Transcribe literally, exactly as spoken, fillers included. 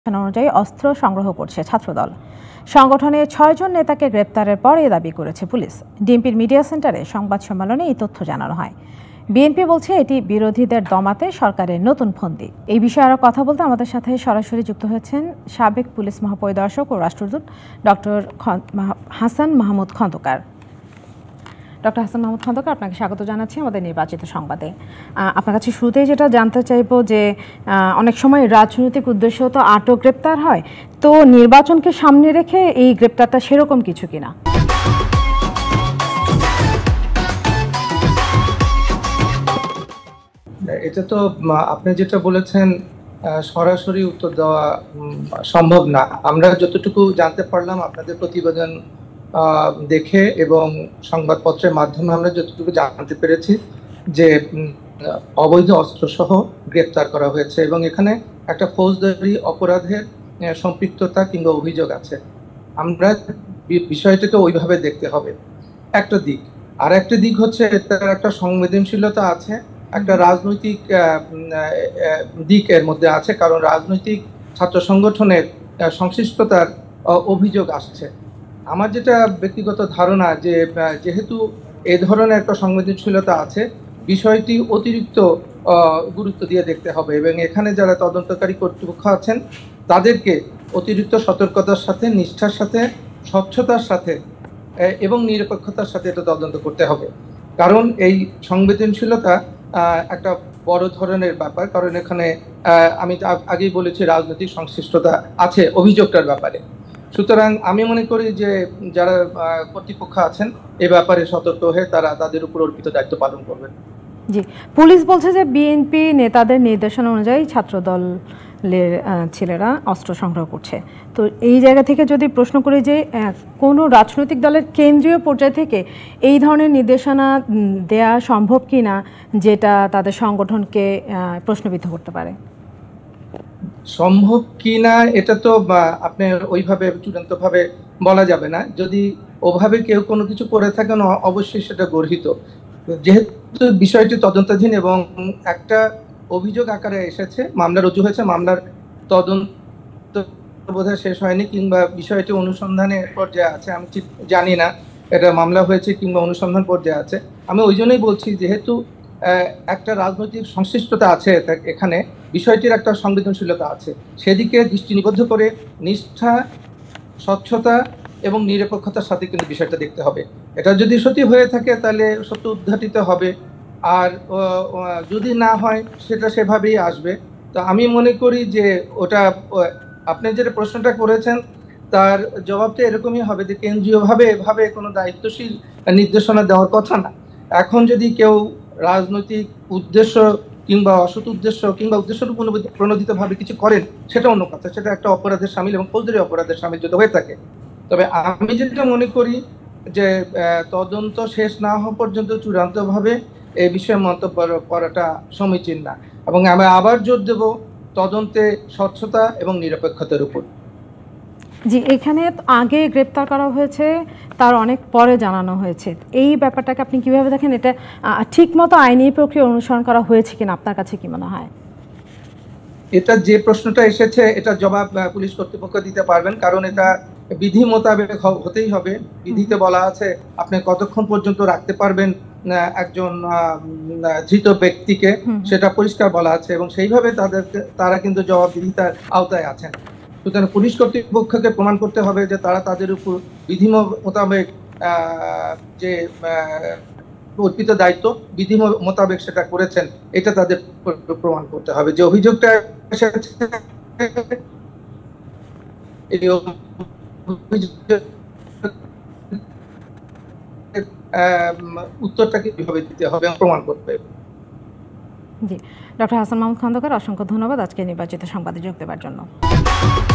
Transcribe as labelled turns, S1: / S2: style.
S1: অনুযায়ী অস্ত্র সংগ্রহ করছে ছাত্রদল। সংগঠনের ছয়জন নেতাকে গ্রেপ্তারের পর এ দাবি করেছে পুলিশ। ডিএমপির মিডিয়া সেন্টারে সংবাদ সম্মেলনে এই তথ্য জানানো হয়। বিএনপি বলছে এটি বিরোধীদের দমাতে সরকারের নতুন ফন্দি। এই বিষয়ে আরও কথা বলতে আমাদের সাথে সরাসরি যুক্ত হয়েছেন সাবেক পুলিশ মহাপরিদর্শক ও রাষ্ট্রদূত ডক্টর হাসান মাহমুদ খন্দকার। ডক্টর হাসান মাহমুদ খন্দকার, আপনাকে স্বাগত জানাচ্ছি আমাদের নির্বাচিত সংবাদে। আপনার কাছে শুরুতেই যেটা জানতে চাইব যে অনেক সময় রাজনৈতিক উদ্দেশ্য তো আটক গ্রেপ্তার হয়, তো নির্বাচনকে সামনে রেখে এই গ্রেপ্তারটা সেরকম কিছু কিনা?
S2: এটা তো আপনি যেটা বলেছেন সরাসরি উত্তর দেওয়া সম্ভব না। আমরা যতটুকু জানতে পারলাম আপনাদের প্রতিবেদন দেখে এবং সংবাদপত্রের মাধ্যমে আমরা যতটুকু জানতে পেরেছি যে অবৈধ অস্ত্রসহ গ্রেপ্তার করা হয়েছে এবং এখানে একটা ফৌজদারি অপরাধের সম্পৃক্ততা কিংবা অভিযোগ আছে। আমরা বিষয়টাকে ওইভাবে দেখতে হবে একটা দিক। আর একটা দিক হচ্ছে তার একটা সংবেদনশীলতা আছে, একটা রাজনৈতিক দিক এর মধ্যে আছে, কারণ রাজনৈতিক ছাত্র সংগঠনের সংশ্লিষ্টতার অভিযোগ আসছে। আমার যেটা ব্যক্তিগত ধারণা যে যেহেতু এ ধরনের একটা সংবেদনশীলতা আছে, বিষয়টি অতিরিক্ত গুরুত্ব দিয়ে দেখতে হবে এবং এখানে যারা তদন্তকারী কর্তৃপক্ষ আছেন তাদেরকে অতিরিক্ত সতর্কতার সাথে, নিষ্ঠার সাথে, স্বচ্ছতার সাথে এবং নিরপেক্ষতার সাথে এটা তদন্ত করতে হবে। কারণ এই সংবেদনশীলতা একটা বড় ধরনের ব্যাপার, কারণ এখানে আমি আগেই বলেছি রাজনৈতিক সংশ্লিষ্টতা আছে অভিযোগটার ব্যাপারে। সুতরাং আমি মনে করি যে যারা কর্তৃপক্ষ আছেন এ ব্যাপারে সতর্ক হয়ে তারা তাদের উপর অর্পিত দায়িত্ব পালন করবেন।
S1: জি, পুলিশ বলছে যে বিএনপি নেতাদের নির্দেশনা অনুযায়ী ছাত্রদলের ছেলেরা অস্ত্র সংগ্রহ করছে। তো এই জায়গা থেকে যদি প্রশ্ন করি যে কোনো রাজনৈতিক দলের কেন্দ্রীয় পর্যায় থেকে এই ধরনের নির্দেশনা দেয়া সম্ভব কিনা, যেটা তাদের সংগঠনকে প্রশ্নবিদ্ধ করতে পারে?
S2: সম্ভব কিনা এটা তো আপনি ওইভাবে চূড়ান্তভাবে বলা যাবে না। যদি ওভাবে কেউ কোনো কিছু করে থাকেন অবশ্যই সেটা গর্হিত। যেহেতু বিষয়টি তদন্তাধীন এবং একটা অভিযোগ আকারে এসেছে, মামলা রুজু হয়েছে, মামলার তদন্ত বোধহয় শেষ হয়নি কিংবা বিষয়টি অনুসন্ধানের পর্যায়ে আছে, আমি ঠিক জানি না এটা মামলা হয়েছে কিংবা অনুসন্ধান পর্যায়ে আছে। আমি ওই জন্যই বলছি যেহেতু একটা রাজনৈতিক সংশ্লিষ্টতা আছে এখানে, বিষয়টির একটা সংবেদনশীলতা আছে, সেদিকে দৃষ্টি নিবদ্ধ করে নিষ্ঠা, স্বচ্ছতা এবং নিরপেক্ষতার সাথে কিন্তু বিষয়টা দেখতে হবে। এটা যদি সত্যি হয়ে থাকে তাহলে সত্য উদ্ঘাটিত হবে, আর যদি না হয় সেটা সেভাবেই আসবে। তো আমি মনে করি যে ওটা আপনি যেটা প্রশ্নটা করেছেন তার জবাবটা এরকমই হবে যে কেন্দ্রীয়ভাবে এভাবে কোনো দায়িত্বশীল নির্দেশনা দেওয়ার কথা না। এখন যদি কেউ রাজনৈতিক উদ্দেশ্য কিংবা অসৎ উদ্দেশ্য কিংবা উদ্দেশ্য প্রণোদিতভাবে কিছু করেন সেটা অন্য কথা, সেটা একটা অপরাধের সামিল এবং ফৌজদারি অপরাধের সামিল যদি হয়ে থাকে। তবে আমি যেটা মনে করি যে তদন্ত শেষ না হওয়া পর্যন্ত চূড়ান্তভাবে এই বিষয়ে মন্তব্য করাটা সমীচীন না এবং আমি আবার জোর দেব তদন্তে স্বচ্ছতা এবং নিরপেক্ষতার উপর।
S1: জি, এখানে আগে গ্রেপ্তার করা হয়েছে, তার অনেক পরে জানানো হয়েছে। এই ব্যাপারটাকে আপনি কিভাবে দেখেন? এটা ঠিকমতো আইনি প্রক্রিয়া অনুসরণ করা হয়েছে কিনা আপনার কাছে কি মনে হয়?
S2: এটা যে প্রশ্নটা এসেছে এটা জবাব পুলিশ কর্তৃপক্ষ দিতে পারবেন, কারণ এটা বিধি মোতাবেক হতেই হবে। বিধিতে বলা আছে আপনি কতক্ষণ পর্যন্ত রাখতে পারবেন একজন ধৃত ব্যক্তিকে, সেটা পরিষ্কার বলা আছে এবং সেইভাবে তাদের তারা কিন্তু জবাবদিহিতার আওতায় আছেন। সুতরাং পুলিশ কর্তৃপক্ষকে প্রমাণ করতে হবে যে তারা তাদের উপর বিধি মোতাবেক যে অর্পিত দায়িত্ব বিধি মোতাবেক সেটা করেছেন, এটা তাদের প্রমাণ করতে হবে। যে অভিযোগটা এই উত্তরটাকে কিভাবে দিতে হবে প্রমাণ করতে হবে।
S1: জি, ডক্টর হাসান মাহমুদ খন্দকার, অসংখ্য ধন্যবাদ আজকে নির্বাচিত সংবাদে যোগ দেওয়ার জন্য।